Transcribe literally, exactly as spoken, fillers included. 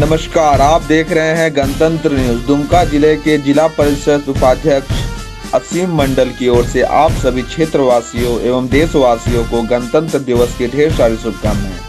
नमस्कार, आप देख रहे हैं गणतंत्र न्यूज। दुमका जिले के जिला परिषद उपाध्यक्ष असीम मंडल की ओर से आप सभी क्षेत्रवासियों एवं देशवासियों को गणतंत्र दिवस की ढेर सारी शुभकामनाएं।